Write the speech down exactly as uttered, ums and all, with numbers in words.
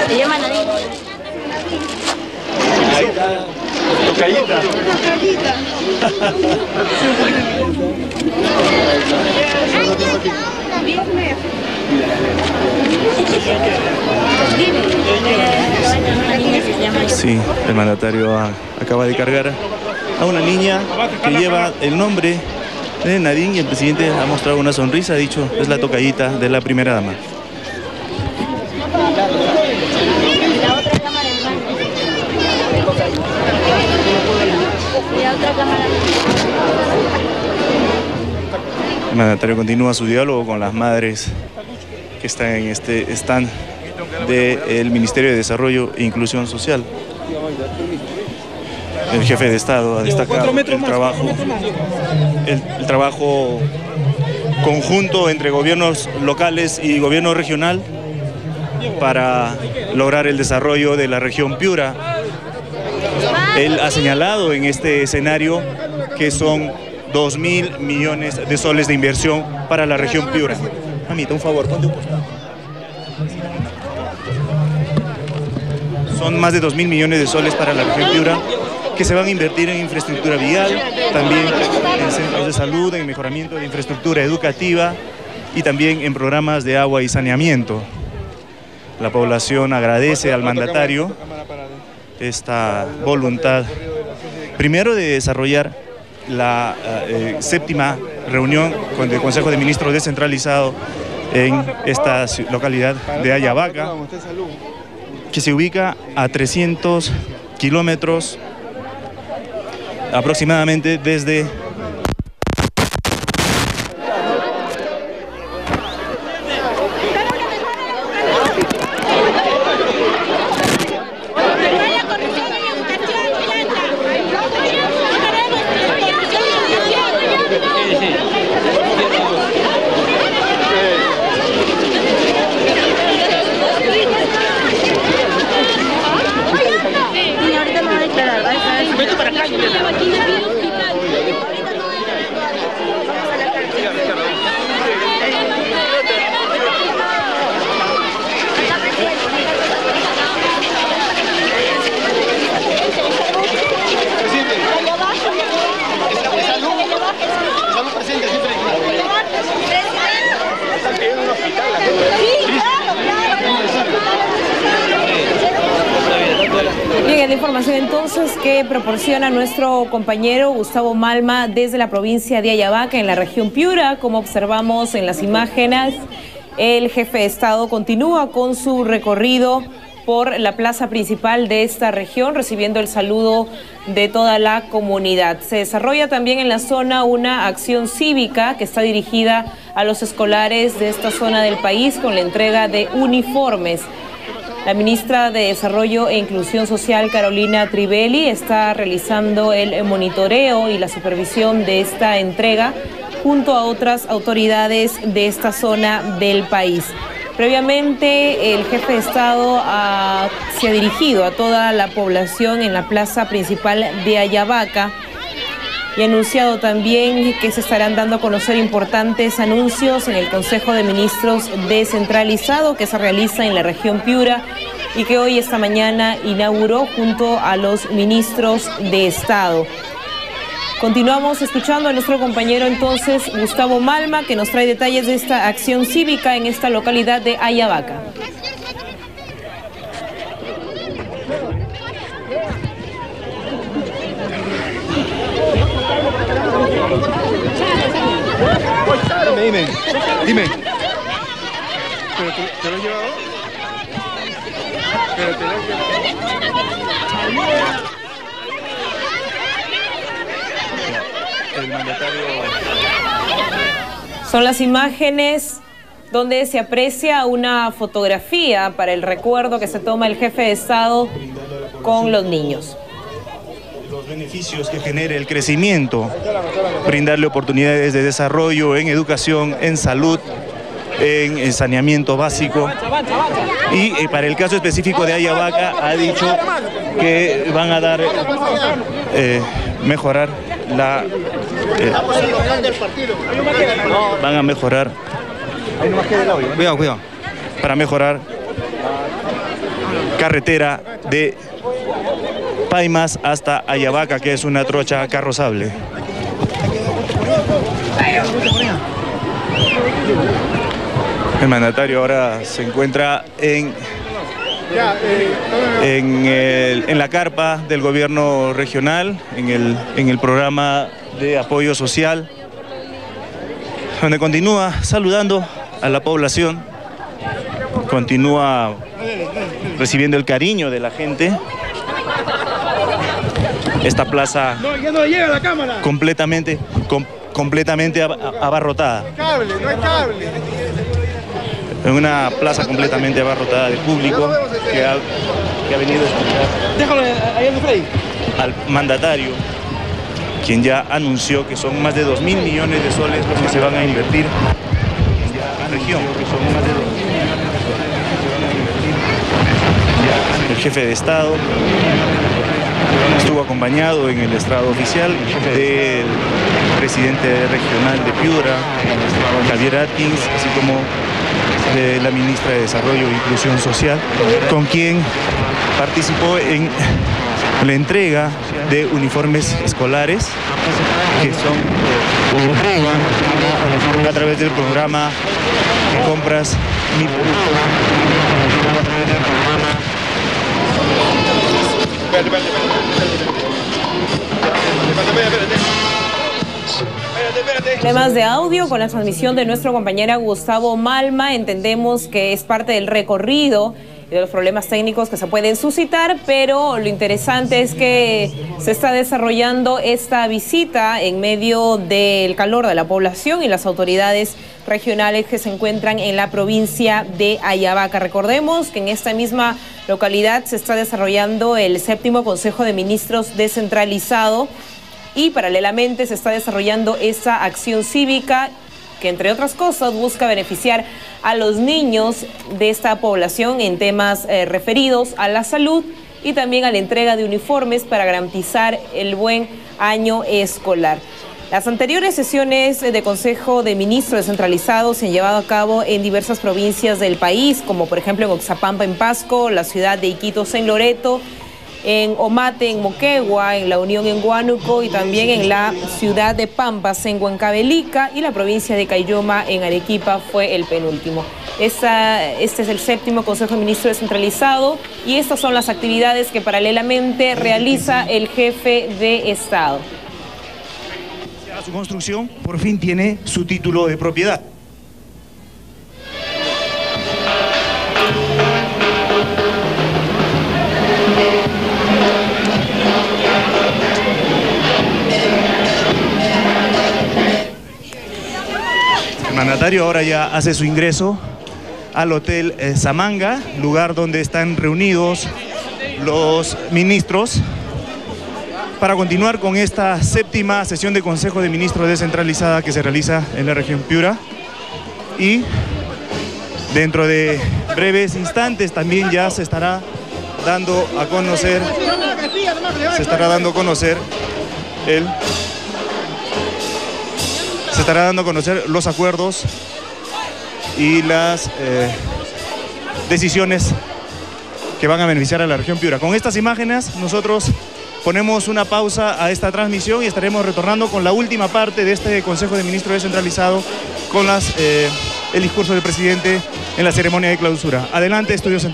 Se llama Nadine. Ahí está. Tocallita. Tocallita. Sí, el mandatario a, acaba de cargar a una niña que lleva el nombre de Nadine y el presidente ha mostrado una sonrisa, ha dicho, es la tocallita de la primera dama. La otra cámara en mano. Y la otra cámara. El mandatario continúa su diálogo con las madres que están en este stand del Ministerio de Desarrollo e Inclusión Social. El jefe de Estado ha destacado el trabajo, el, el trabajo conjunto entre gobiernos locales y gobierno regional para lograr el desarrollo de la región Piura. Él ha señalado en este escenario que son dos mil millones de soles de inversión para la región Piura. Mamita, un favor, ponte un costado. Son más de dos mil millones de soles para la región Piura que se van a invertir en infraestructura vial, también en centros de salud, en mejoramiento de infraestructura educativa y también en programas de agua y saneamiento. La población agradece al mandatario esta voluntad, primero de desarrollar la eh, séptima reunión con el Consejo de Ministros descentralizado en esta localidad de Ayabaca, que se ubica a trescientos kilómetros aproximadamente desde Bien, la información entonces que proporciona nuestro compañero Gustavo Malma desde la provincia de Ayabaca, en la región Piura. Como observamos en las imágenes, el jefe de Estado continúa con su recorrido por la plaza principal de esta región, recibiendo el saludo de toda la comunidad. Se desarrolla también en la zona una acción cívica que está dirigida a los escolares de esta zona del país con la entrega de uniformes. La ministra de Desarrollo e Inclusión Social, Carolina Trivelli, está realizando el monitoreo y la supervisión de esta entrega junto a otras autoridades de esta zona del país. Previamente, el jefe de Estado ha, se ha dirigido a toda la población en la plaza principal de Ayabaca y ha anunciado también que se estarán dando a conocer importantes anuncios en el Consejo de Ministros descentralizado que se realiza en la región Piura y que hoy, esta mañana, inauguró junto a los ministros de Estado. Continuamos escuchando a nuestro compañero entonces Gustavo Malma, que nos trae detalles de esta acción cívica en esta localidad de Ayabaca. Dime, dime. ¿Pero te, te lo has llevado? ¿Pero te lo has llevado? el mandatario. Son las imágenes donde se aprecia una fotografía para el recuerdo que se toma el jefe de Estado con los niños. Los beneficios que genera el crecimiento, brindarle oportunidades de desarrollo en educación, en salud, en, en saneamiento básico. Y eh, para el caso específico de Ayabaca ha dicho que van a dar, eh, mejorar la... Eh, van a mejorar... Cuidado, cuidado. Para mejorar carretera de Paimas hasta Ayabaca, que es una trocha carrozable. El mandatario ahora se encuentra en, en, el, en la carpa del gobierno regional, en el, en el programa de apoyo social, donde continúa saludando a la población, continúa recibiendo el cariño de la gente. Esta plaza completamente, com, completamente abarrotada. No hay cable, no hay cable. En una plaza completamente abarrotada de público que ha, que ha venido a escuchar Déjalo ahí en Freddy. al mandatario, quien ya anunció que son más de dos mil millones de soles los que se van a invertir en la región. El jefe de Estado estuvo acompañado en el estrado oficial del presidente regional de Piura, Javier Atkins, así como de la ministra de Desarrollo e Inclusión Social, con quien participó en la entrega de uniformes escolares que son eh, a través del programa de compras Mi Problemas de audio con la transmisión de nuestra compañera Gustavo Malma. Entendemos que es parte del recorrido y de los problemas técnicos que se pueden suscitar, pero lo interesante es que se está desarrollando esta visita en medio del calor de la población y las autoridades regionales que se encuentran en la provincia de Ayabaca. Recordemos que en esta misma localidad se está desarrollando el séptimo Consejo de Ministros descentralizado y paralelamente se está desarrollando esa acción cívica que, entre otras cosas, busca beneficiar a los niños de esta población en temas eh, referidos a la salud y también a la entrega de uniformes para garantizar el buen año escolar. Las anteriores sesiones de Consejo de Ministros descentralizados se han llevado a cabo en diversas provincias del país, como por ejemplo en Oxapampa, en Pasco, la ciudad de Iquitos, en Loreto, en Omate, en Moquegua, en La Unión, en Huánuco y también en la ciudad de Pampas, en Huancavelica, y la provincia de Caylloma, en Arequipa, fue el penúltimo. Esta, este es el séptimo Consejo de Ministros descentralizado y estas son las actividades que paralelamente realiza el jefe de Estado. Su construcción por fin tiene su título de propiedad. El mandatario ahora ya hace su ingreso al Hotel eh, Samanga, lugar donde están reunidos los ministros, para continuar con esta séptima sesión de Consejo de Ministros descentralizada que se realiza en la región Piura. Y dentro de breves instantes también ya se estará dando a conocer, se estará dando a conocer el, se estará dando a conocer los acuerdos y las eh, decisiones que van a beneficiar a la región Piura. Con estas imágenes nosotros ponemos una pausa a esta transmisión y estaremos retornando con la última parte de este Consejo de Ministros descentralizado con las, eh, el discurso del presidente en la ceremonia de clausura. Adelante, Estudios Centrales.